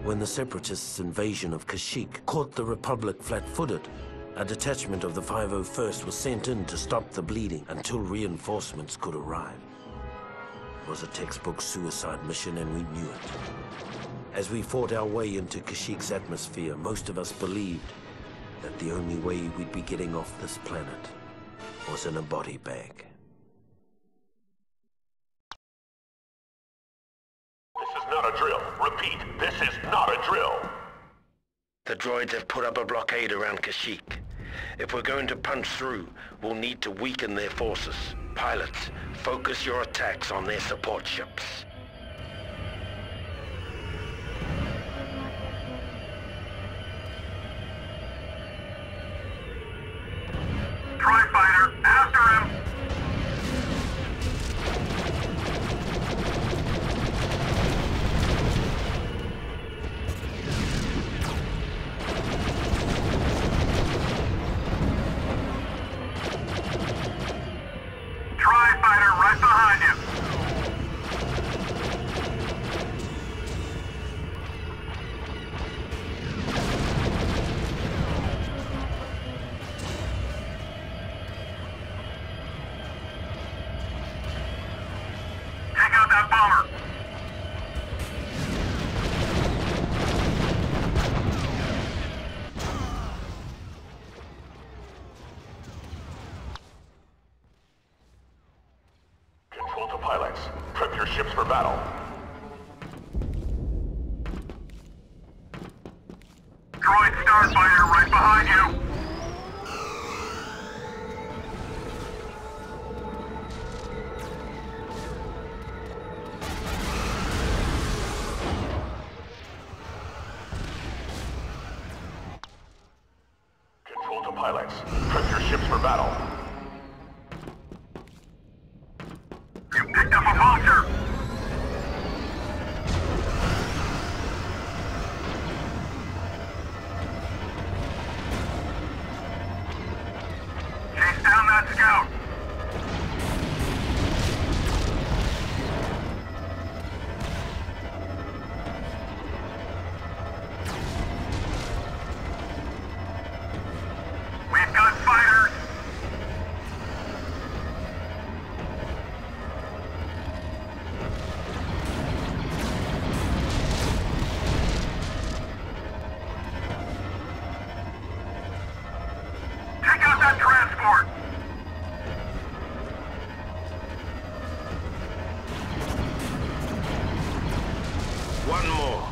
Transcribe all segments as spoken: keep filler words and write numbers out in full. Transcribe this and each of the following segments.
When the Separatists' invasion of Kashyyyk caught the Republic flat-footed, a detachment of the five oh first was sent in to stop the bleeding until reinforcements could arrive. It was a textbook suicide mission, and we knew it. As we fought our way into Kashyyyk's atmosphere, most of us believed that the only way we'd be getting off this planet was in a body bag. This is not a drill. Repeat, this is not a drill. The droids have put up a blockade around Kashyyyk. If we're going to punch through, we'll need to weaken their forces. Pilots, focus your attacks on their support ships. Tri-fighter, after him! Tri-fighter right behind you! Take out that bomber! Control to pilots. Prep your ships for battle. Droid Starfighter right behind you! Control to pilots. Prep your ships for battle. You picked up a vulture! Chase down that scout! We've got fighters! Take out that transport! One more.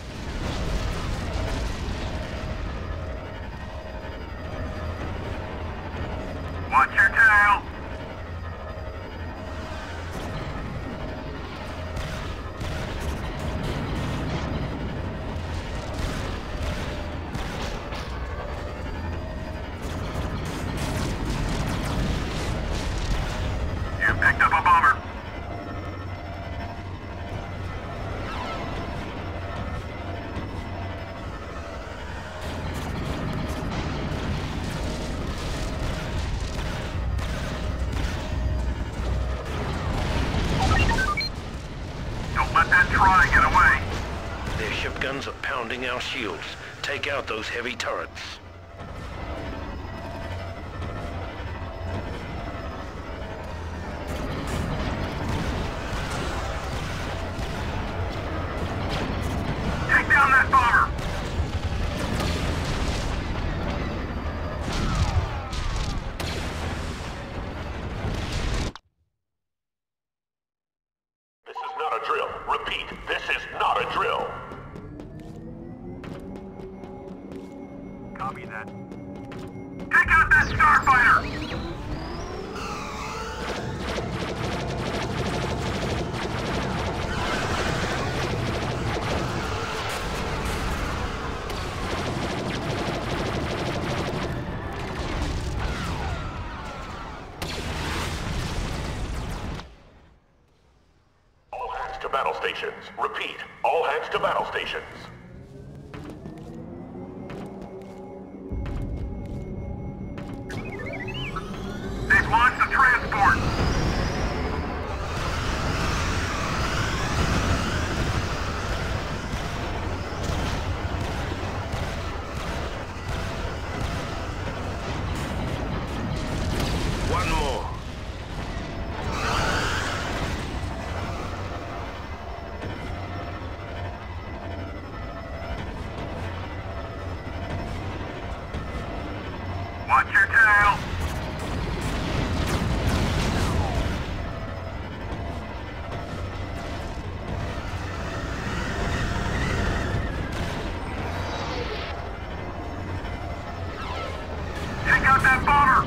Watch your tail! You picked up a bomber! Don't let that try get away! Their ship guns are pounding our shields. Take out those heavy turrets. Take down that bomber! This is not a drill. Repeat, this is not a drill. Copy that. Take out that starfighter! All hands to battle stations. Repeat, all hands to battle stations. They've launched a transport! Watch your tail! Take out that bomber!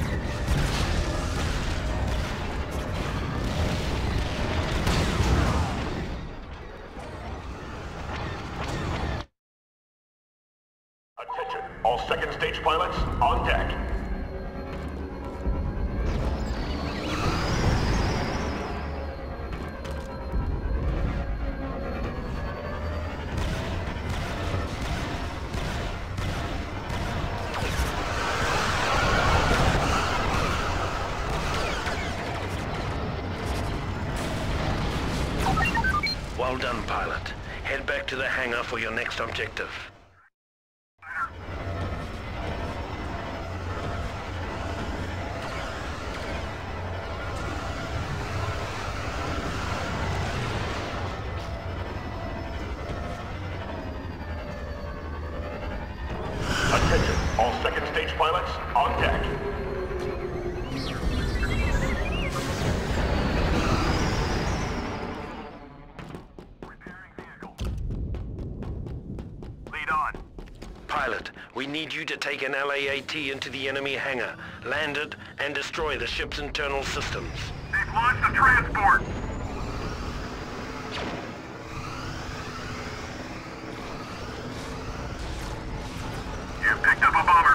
Attention, all second stage pilots on deck. Well done, pilot. Head back to the hangar for your next objective. Attention, all second stage pilots on deck. Repairing vehicle. Lead on. Pilot, we need you to take an L A A T into the enemy hangar, land it, and destroy the ship's internal systems. They've launched the transport. You picked up a bomber.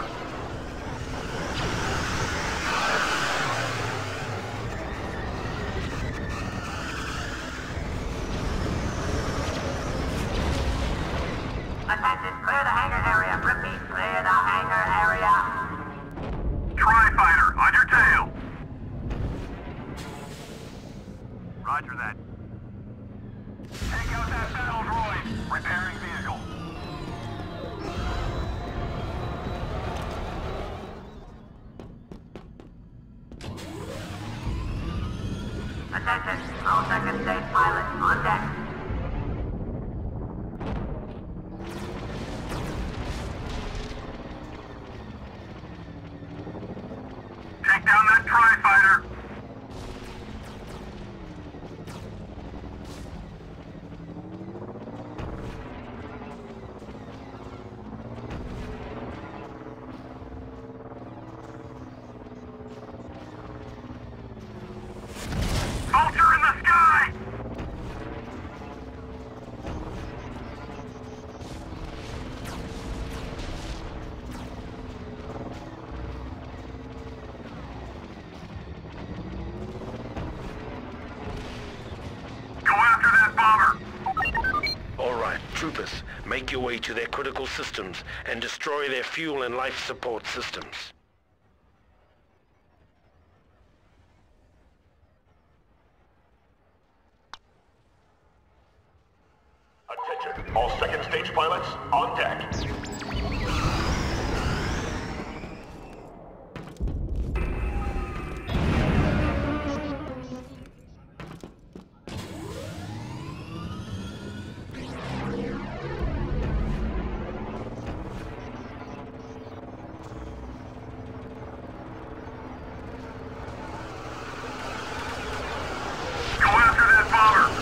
Attention, clear the hangar area. Repeat, clear the hangar area. Tri-fighter, on your tail. Roger that. Take out that battle droid. Repairing vehicle. Attention, all second stage pilots on deck. Take down that Tri-fighter. Vulture in the sky! Go after that bomber! All right, troopers, make your way to their critical systems and destroy their fuel and life support systems. Attention, all second stage pilots on deck. Go after that bomber!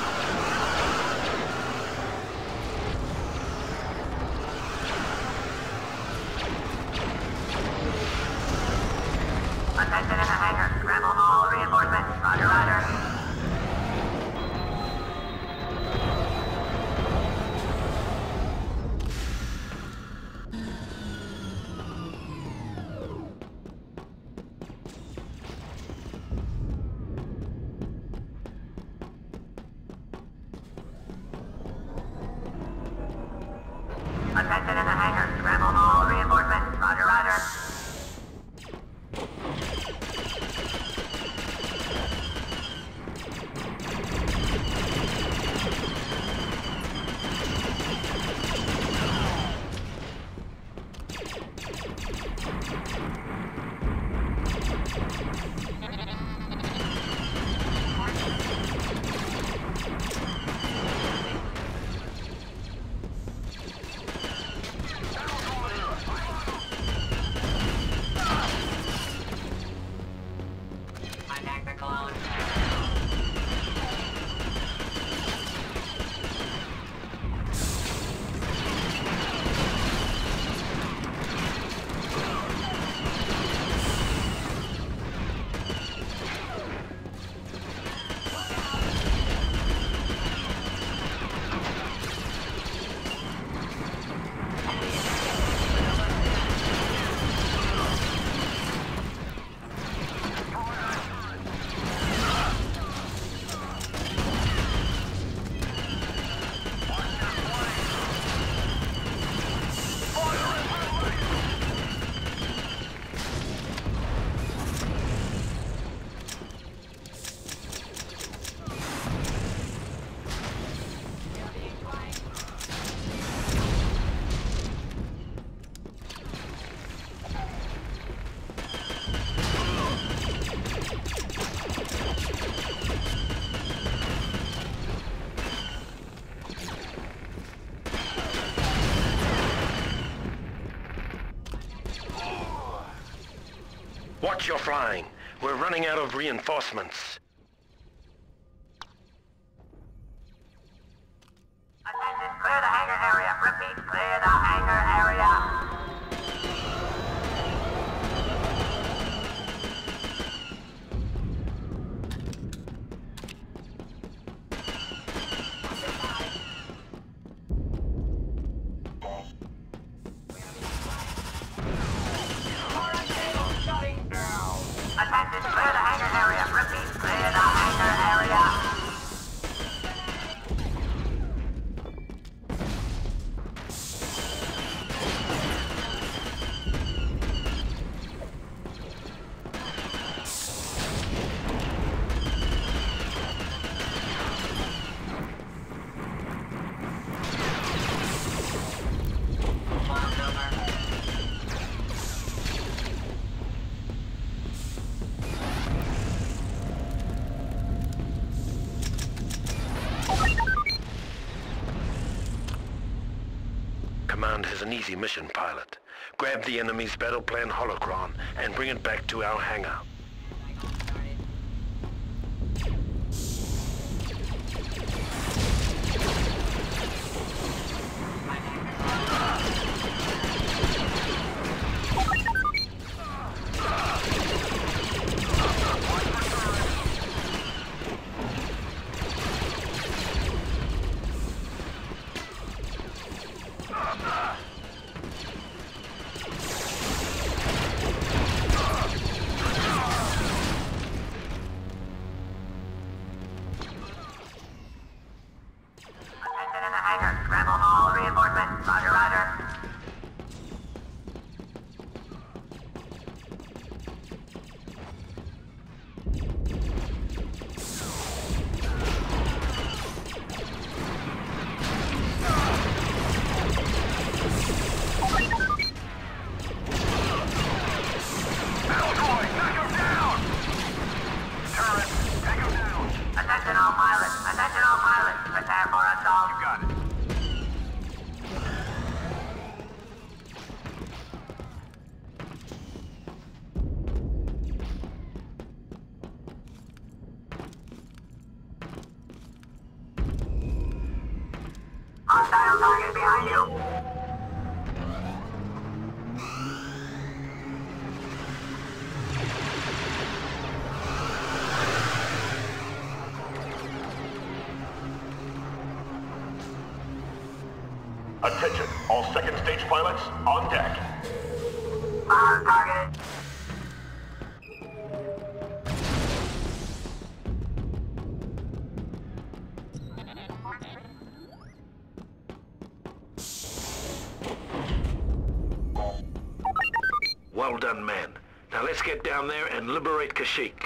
Watch your flying. We're running out of reinforcements. Attention, clear the hangar area. Repeat, clear the hangar area. Attention, clear the hangar area. Repeat, clear the hangar area. Command has an easy mission, pilot. Grab the enemy's battle plan holocron and bring it back to our hangar. Scramble all reinforcements. Roger, roger. Attention all pilots. Attention all pilots. Prepare for assault. You got it. Hostile target behind you. Attention, all second stage pilots on deck. Fire targeted. Well done, man. Now let's get down there and liberate Kashyyyk.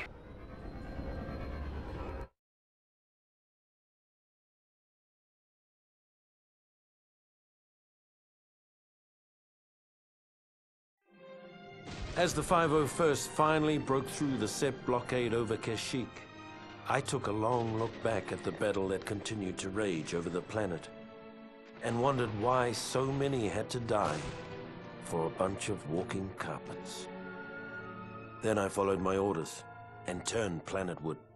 As the five oh first finally broke through the Sept blockade over Kashyyyk, I took a long look back at the battle that continued to rage over the planet and wondered why so many had to die for a bunch of walking carpets. Then I followed my orders and turned planetward.